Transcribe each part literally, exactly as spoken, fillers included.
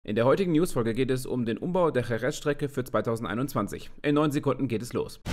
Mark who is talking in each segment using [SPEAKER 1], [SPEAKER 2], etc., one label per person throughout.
[SPEAKER 1] In der heutigen Newsfolge geht es um den Umbau der Jerez-Strecke für zweitausendeinundzwanzig. In neun Sekunden geht es los.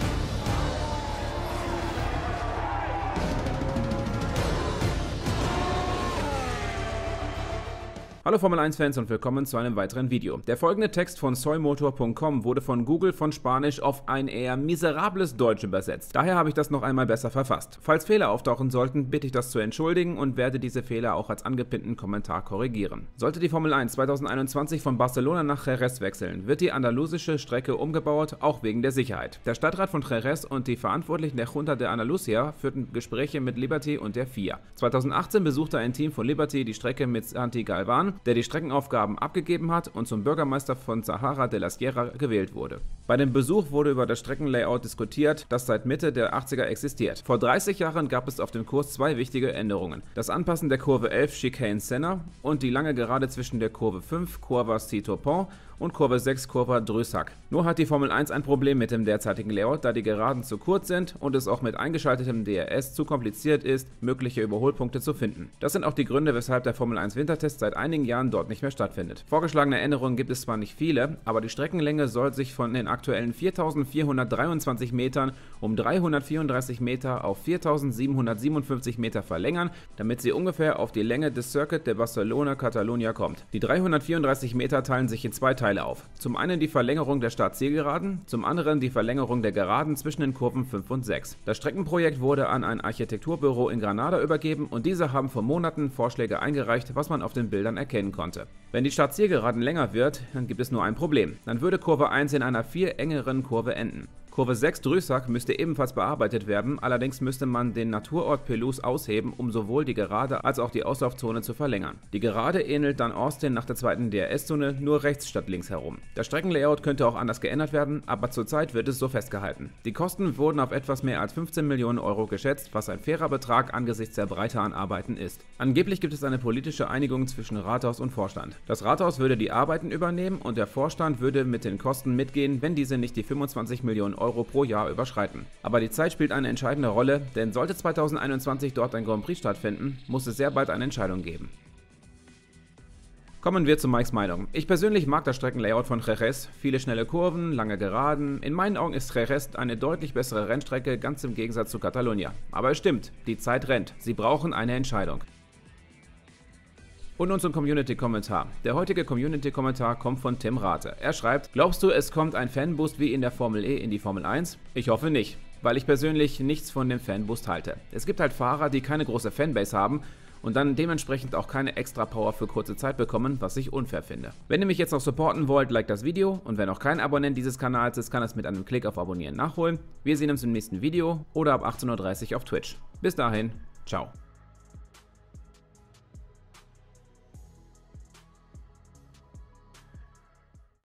[SPEAKER 1] Hallo Formel eins Fans und willkommen zu einem weiteren Video. Der folgende Text von soy motor punkt com wurde von Google von Spanisch auf ein eher miserables Deutsch übersetzt. Daher habe ich das noch einmal besser verfasst. Falls Fehler auftauchen sollten, bitte ich das zu entschuldigen und werde diese Fehler auch als angepinnten Kommentar korrigieren. Sollte die Formel eins zweitausendeinundzwanzig von Barcelona nach Jerez wechseln, wird die andalusische Strecke umgebaut, auch wegen der Sicherheit. Der Stadtrat von Jerez und die Verantwortlichen der Junta de Andalucía führten Gespräche mit Liberty und der F I A. zweitausendachtzehn besuchte ein Team von Liberty die Strecke mit Santi Galvan, der die Streckenaufgaben abgegeben hat und zum Bürgermeister von Zahara de la Sierra gewählt wurde. Bei dem Besuch wurde über das Streckenlayout diskutiert, das seit Mitte der achtziger existiert. Vor dreißig Jahren gab es auf dem Kurs zwei wichtige Änderungen: das Anpassen der Kurve elf Chicane Senna und die lange Gerade zwischen der Kurve fünf Curva Cito Pont und Kurve sechs Curva Drüsac. Nur hat die Formel eins ein Problem mit dem derzeitigen Layout, da die Geraden zu kurz sind und es auch mit eingeschaltetem D R S zu kompliziert ist, mögliche Überholpunkte zu finden. Das sind auch die Gründe, weshalb der Formel eins Wintertest seit einigen Jahren dort nicht mehr stattfindet. Vorgeschlagene Änderungen gibt es zwar nicht viele, aber die Streckenlänge soll sich von den aktuellen viertausendvierhundertdreiundzwanzig Metern um dreihundertvierunddreißig Meter auf viertausendsiebenhundertsiebenundfünfzig Meter verlängern, damit sie ungefähr auf die Länge des Circuit de Barcelona-Catalunya kommt. Die dreihundertvierunddreißig Meter teilen sich in zwei Teile auf. Zum einen die Verlängerung der Start-Zielgeraden, zum anderen die Verlängerung der Geraden zwischen den Kurven fünf und sechs. Das Streckenprojekt wurde an ein Architekturbüro in Granada übergeben und diese haben vor Monaten Vorschläge eingereicht, was man auf den Bildern erkennen konnte. Wenn die Start-Zielgeraden länger wird, dann gibt es nur ein Problem. Dann würde Kurve eins in einer viel engeren Kurve enden. Kurve sechs Drüsac müsste ebenfalls bearbeitet werden, allerdings müsste man den Naturort Pelouse ausheben, um sowohl die Gerade als auch die Auslaufzone zu verlängern. Die Gerade ähnelt dann Austin nach der zweiten D R S-Zone, nur rechts statt links herum. Das Streckenlayout könnte auch anders geändert werden, aber zurzeit wird es so festgehalten. Die Kosten wurden auf etwas mehr als fünfzehn Millionen Euro geschätzt, was ein fairer Betrag angesichts der Breite an Arbeiten ist. Angeblich gibt es eine politische Einigung zwischen Rathaus und Vorstand. Das Rathaus würde die Arbeiten übernehmen und der Vorstand würde mit den Kosten mitgehen, wenn diese nicht die fünfundzwanzig Millionen Euro pro Jahr überschreiten. Aber die Zeit spielt eine entscheidende Rolle, denn sollte zweitausendeinundzwanzig dort ein Grand Prix stattfinden, muss es sehr bald eine Entscheidung geben. Kommen wir zu Mikes Meinung. Ich persönlich mag das Streckenlayout von Jerez. Viele schnelle Kurven, lange Geraden. In meinen Augen ist Jerez eine deutlich bessere Rennstrecke, ganz im Gegensatz zu Catalunya. Aber es stimmt, die Zeit rennt. Sie brauchen eine Entscheidung. Und nun zum Community-Kommentar. Der heutige Community-Kommentar kommt von Tim Rate. Er schreibt: Glaubst du, es kommt ein Fanboost wie in der Formel E in die Formel eins? Ich hoffe nicht, weil ich persönlich nichts von dem Fanboost halte. Es gibt halt Fahrer, die keine große Fanbase haben und dann dementsprechend auch keine extra Power für kurze Zeit bekommen, was ich unfair finde. Wenn ihr mich jetzt noch supporten wollt, like das Video und wer noch kein Abonnent dieses Kanals ist, kann es mit einem Klick auf Abonnieren nachholen. Wir sehen uns im nächsten Video oder ab achtzehn Uhr dreißig auf Twitch. Bis dahin, ciao.